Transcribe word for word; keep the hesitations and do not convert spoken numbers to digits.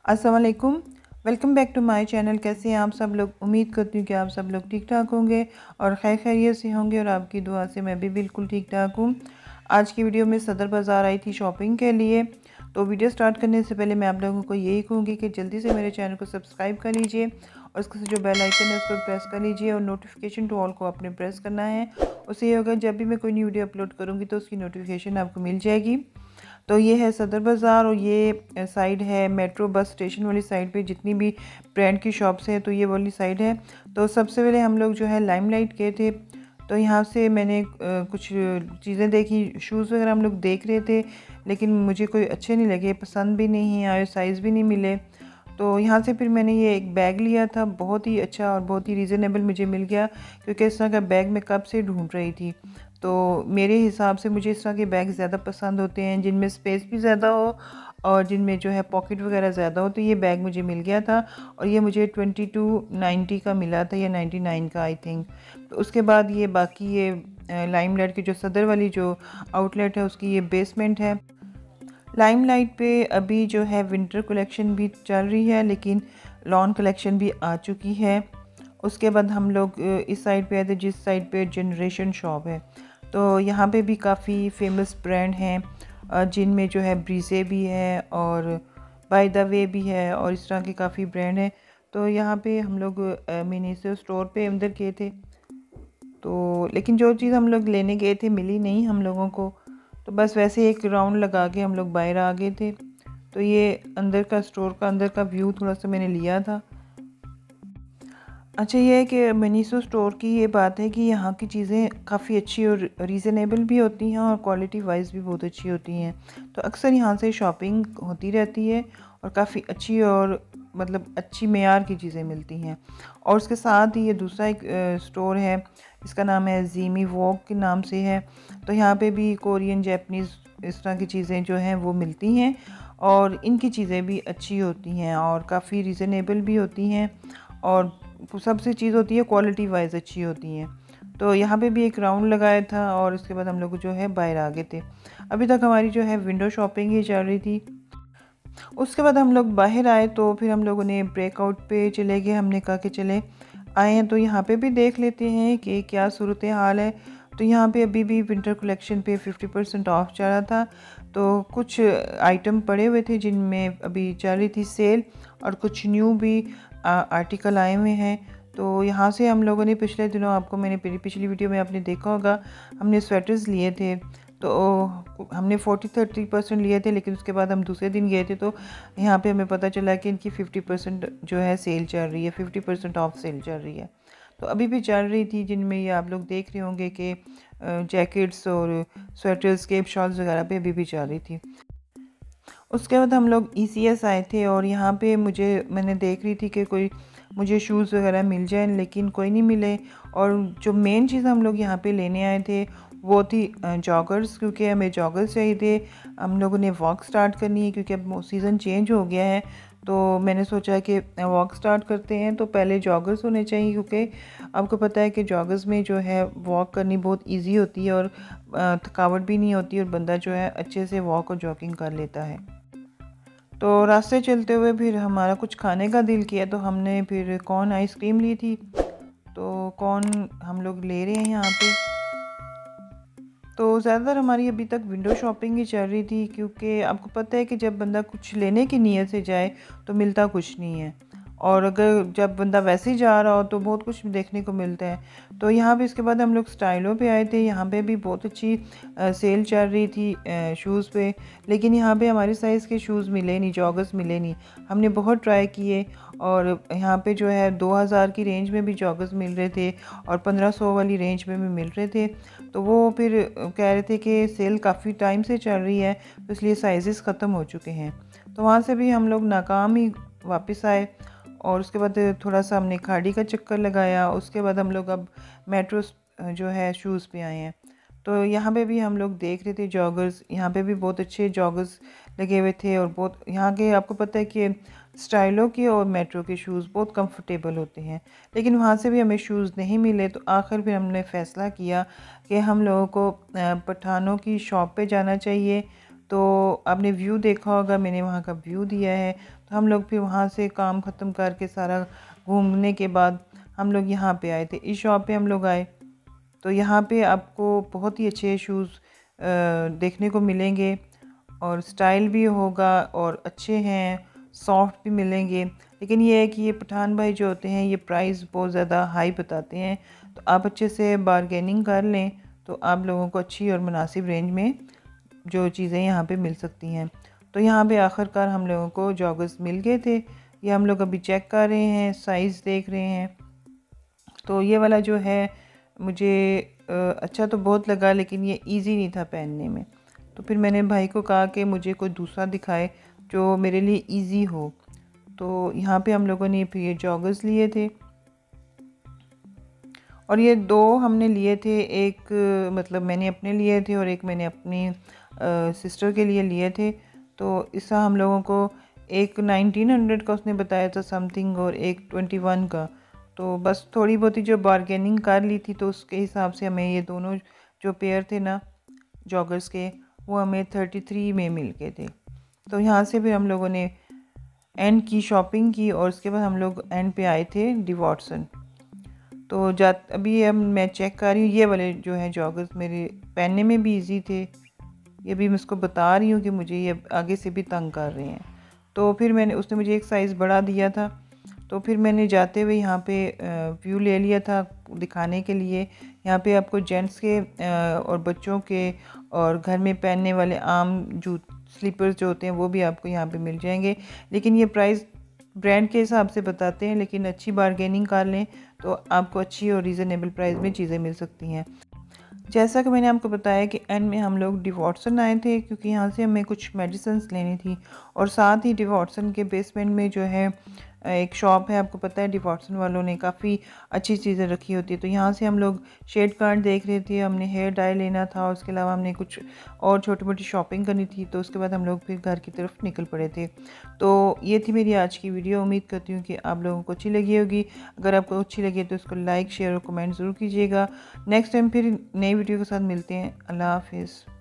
अस्सलाम वालेकुम। Welcome back to my channel. कैसे हैं आप सब लोग? उम्मीद करती हूँ कि आप सब लोग ठीक ठाक होंगे और खैर खैरियत से होंगे और आपकी दुआ से मैं भी बिल्कुल ठीक ठाक हूँ। आज की वीडियो में सदर बाज़ार आई थी शॉपिंग के लिए। तो वीडियो स्टार्ट करने से पहले मैं आप लोगों को यही कहूँगी कि जल्दी से मेरे चैनल को सब्सक्राइब कर लीजिए और उसके जो बेल आइकन है उसको प्रेस कर लीजिए और नोटिफिकेशन टू ऑल को आपने प्रेस करना है। उससे ये होगा जब भी मैं कोई न्यू वीडियो अपलोड करूँगी तो उसकी नोटिफिकेशन आपको मिल जाएगी। तो ये है सदर बाज़ार और ये साइड है मेट्रो बस स्टेशन वाली साइड पे जितनी भी ब्रांड की शॉप्स हैं तो ये वाली साइड है। तो सबसे पहले हम लोग जो है लाइमलाइट गए थे। तो यहाँ से मैंने कुछ चीज़ें देखी, शूज़ वगैरह हम लोग देख रहे थे लेकिन मुझे कोई अच्छे नहीं लगे, पसंद भी नहीं आए, साइज़ भी नहीं मिले। तो यहाँ से फिर मैंने ये एक बैग लिया था, बहुत ही अच्छा और बहुत ही रीज़नेबल मुझे मिल गया क्योंकि इस तरह का बैग मैं कब से ढूंढ रही थी। तो मेरे हिसाब से मुझे इस तरह के बैग ज़्यादा पसंद होते हैं जिनमें स्पेस भी ज़्यादा हो और जिनमें जो है पॉकेट वगैरह ज़्यादा हो। तो ये बैग मुझे मिल गया था और ये मुझे ट्वेंटी टू नाइन्टी का मिला था या नाइन्टी नाइन का आई थिंक। तो उसके बाद ये बाकी ये लाइमलाइट की जो सदर वाली जो आउटलेट है उसकी ये बेसमेंट है। लाइमलाइट पे अभी जो है विंटर कलेक्शन भी चल रही है लेकिन लॉन कलेक्शन भी आ चुकी है। उसके बाद हम लोग इस साइड पे आए थे जिस साइड पे जनरेशन शॉप है। तो यहाँ पे भी काफ़ी फेमस ब्रांड हैं जिनमें जो है ब्रीजे भी है और बाय द वे भी है और इस तरह के काफ़ी ब्रांड हैं। तो यहाँ पे हम लोग मिनी से स्टोर पे अंदर गए थे तो लेकिन जो चीज़ हम लोग लेने गए थे मिली नहीं हम लोगों को। तो बस वैसे एक राउंड लगा के हम लोग बाहर आ गए थे। तो ये अंदर का स्टोर का अंदर का व्यू थोड़ा सा मैंने लिया था। अच्छा ये है कि मिनीसो स्टोर की ये बात है कि यहाँ की चीज़ें काफ़ी अच्छी और रीज़नेबल भी होती हैं और क्वालिटी वाइज भी बहुत अच्छी होती हैं। तो अक्सर यहाँ से शॉपिंग होती रहती है और काफ़ी अच्छी और मतलब अच्छी मेयार की चीज़ें मिलती हैं। और उसके साथ ही ये दूसरा एक स्टोर है, इसका नाम है ज़ीमी वॉक के नाम से है। तो यहाँ पे भी कोरियन जैपनीज़ इस तरह की चीज़ें जो हैं वो मिलती हैं और इनकी चीज़ें भी अच्छी होती हैं और काफ़ी रीज़नेबल भी होती हैं और सबसे चीज़ होती है क्वालिटी वाइज अच्छी होती हैं। तो यहाँ पे भी एक राउंड लगाया था और उसके बाद हम लोग जो है बाहर आ गए थे। अभी तक हमारी जो है विंडो शॉपिंग ही चल रही थी। उसके बाद हम लोग बाहर आए तो फिर हम लोगों ने ब्रेकआउट पे चले गए। हमने कहा कि चले आए हैं तो यहाँ पे भी देख लेते हैं कि क्या सूरत हाल है। तो यहाँ पे अभी भी विंटर कलेक्शन पे फिफ्टी परसेंट ऑफ चल रहा था। तो कुछ आइटम पड़े हुए थे जिनमें अभी चल रही थी सेल और कुछ न्यू भी आर्टिकल आए हुए हैं। तो यहाँ से हम लोगों ने पिछले दिनों, आपको मैंने पिछली वीडियो में आपने देखा होगा, हमने स्वेटर्स लिए थे। तो हमने फोर्टी थर्टी परसेंट लिए थे लेकिन उसके बाद हम दूसरे दिन गए थे तो यहाँ पे हमें पता चला कि इनकी फिफ्टी परसेंट जो है सेल चल रही है, फिफ्टी परसेंट ऑफ सेल चल रही है। तो अभी भी चल रही थी जिनमें ये आप लोग देख रहे होंगे कि जैकेट्स और स्वेटर्स केप शॉल्स वगैरह पे अभी भी चल रही थी। उसके बाद हम लोग ई सी एस आए थे और यहाँ पे मुझे मैंने देख रही थी कि कोई मुझे शूज़ वगैरह मिल जाए लेकिन कोई नहीं मिले। और जो मेन चीज़ हम लोग यहाँ पे लेने आए थे वो थी जॉगर्स, क्योंकि हमें जॉगर्स चाहिए थे। हम लोगों ने वॉक स्टार्ट करनी है क्योंकि अब सीज़न चेंज हो गया है। तो मैंने सोचा कि वॉक स्टार्ट करते हैं तो पहले जॉगर्स होने चाहिए क्योंकि आपको पता है कि जॉगर्स में जो है वॉक करनी बहुत इजी होती है और थकावट भी नहीं होती और बंदा जो है अच्छे से वॉक और जॉगिंग कर लेता है। तो रास्ते चलते हुए फिर हमारा कुछ खाने का दिल किया तो हमने फिर कॉर्न आइसक्रीम ली थी। तो कॉर्न हम लोग ले रहे हैं यहाँ पे। तो ज़्यादातर हमारी अभी तक विंडो शॉपिंग ही चल रही थी क्योंकि आपको पता है कि जब बंदा कुछ लेने की नीयत से जाए तो मिलता कुछ नहीं है और अगर जब बंदा वैसे ही जा रहा हो तो बहुत कुछ देखने को मिलता है। तो यहाँ पे इसके बाद हम लोग स्टाइलों पे आए थे। यहाँ पे भी बहुत अच्छी आ, सेल चल रही थी शूज़ पे, लेकिन यहाँ पे हमारे साइज़ के शूज़ मिले नहीं, जॉगर्स मिले नहीं। हमने बहुत ट्राई किए और यहाँ पे जो है दो हज़ार की रेंज में भी जॉगर्स मिल रहे थे और पंद्रह सौ वाली रेंज में भी मिल रहे थे। तो वो फिर कह रहे थे कि सेल काफ़ी टाइम से चल रही है तो इसलिए साइज़ ख़त्म हो चुके हैं। तो वहाँ से भी हम लोग नाकाम ही वापस आए और उसके बाद थोड़ा सा हमने खाड़ी का चक्कर लगाया। उसके बाद हम लोग अब मेट्रो जो है शूज़ पे आए हैं। तो यहाँ पे भी हम लोग देख रहे थे जॉगर्स। यहाँ पे भी बहुत अच्छे जॉगर्स लगे हुए थे और बहुत यहाँ के आपको पता है कि स्टाइलों के और मेट्रो के शूज़ बहुत कंफर्टेबल होते हैं, लेकिन वहाँ से भी हमें शूज़ नहीं मिले। तो आखिर फिर हमने फ़ैसला किया कि हम लोगों को पठानों की शॉप पे जाना चाहिए। तो आपने व्यू देखा होगा, मैंने वहाँ का व्यू दिया है। तो हम लोग फिर वहाँ से काम ख़त्म करके सारा घूमने के बाद हम लोग यहाँ पे आए थे, इस शॉप पे हम लोग आए। तो यहाँ पे आपको बहुत ही अच्छे शूज़ देखने को मिलेंगे और स्टाइल भी होगा और अच्छे हैं, सॉफ्ट भी मिलेंगे। लेकिन ये है कि ये पठान भाई जो होते हैं ये प्राइस बहुत ज़्यादा हाई बताते हैं, तो आप अच्छे से बारगेनिंग कर लें तो आप लोगों को अच्छी और मुनासिब रेंज में जो चीज़ें यहाँ पे मिल सकती हैं। तो यहाँ पे आखिरकार हम लोगों को जॉगर्स मिल गए थे, ये हम लोग अभी चेक कर रहे हैं, साइज़ देख रहे हैं। तो ये वाला जो है मुझे अच्छा तो बहुत लगा, लेकिन ये इजी नहीं था पहनने में। तो फिर मैंने भाई को कहा कि मुझे कोई दूसरा दिखाए जो मेरे लिए इजी हो। तो यहाँ पे हम लोगों ने फिर ये जॉगर्स लिए थे और ये दो हमने लिए थे, एक मतलब मैंने अपने लिए थे और एक मैंने अपनी आ, सिस्टर के लिए लिए थे। तो इसका हम लोगों को एक नाइनटीन हंड्रेड का उसने बताया था समथिंग और एक ट्वेंटी वन का। तो बस थोड़ी बहुत ही जो बारगेनिंग कर ली थी तो उसके हिसाब से हमें ये दोनों जो पेयर थे ना जॉगर्स के, वो हमें थर्टी थ्री में मिल गए थे। तो यहाँ से फिर हम लोगों ने एंड की शॉपिंग की और उसके बाद हम लोग एंड पे आए थे डिवॉर्सन। तो जा अभी अब मैं चेक कर रही हूँ, ये वाले जो हैं जॉगर्स मेरे पहनने में भी इजी थे। ये भी मैं उसको बता रही हूँ कि मुझे ये आगे से भी तंग कर रहे हैं। तो फिर मैंने उसने मुझे एक साइज़ बड़ा दिया था, तो फिर मैंने जाते हुए यहाँ पे व्यू ले लिया था दिखाने के लिए। यहाँ पे आपको जेंट्स के और बच्चों के और घर में पहनने वाले आम जूत स्लीपर्स जो होते हैं वो भी आपको यहाँ पे मिल जाएंगे। लेकिन ये प्राइस ब्रांड के हिसाब से बताते हैं, लेकिन अच्छी बारगेनिंग कर लें तो आपको अच्छी और रीज़नेबल प्राइस में चीज़ें मिल सकती हैं। जैसा कि मैंने आपको बताया कि एंड में हम लोग डिवॉर्सन आए थे, क्योंकि यहाँ से हमें कुछ मेडिसिन लेनी थी और साथ ही डिवॉर्सन के बेसमेंट में जो है एक शॉप है, आपको पता है डिवॉर्सन वालों ने काफ़ी अच्छी चीज़ें रखी होती है। तो यहाँ से हम लोग शेड कार्ड देख रहे थे, हमने हेयर डाई लेना था और उसके अलावा हमने कुछ और छोटी मोटी शॉपिंग करनी थी। तो उसके बाद हम लोग फिर घर की तरफ निकल पड़े थे। तो ये थी मेरी आज की वीडियो, उम्मीद करती हूँ कि आप लोगों को अच्छी लगी होगी। अगर आपको अच्छी लगी तो इसको लाइक शेयर और कमेंट ज़रूर कीजिएगा। नेक्स्ट टाइम फिर नई वीडियो के साथ मिलते हैं। अल्लाह हाफिज़।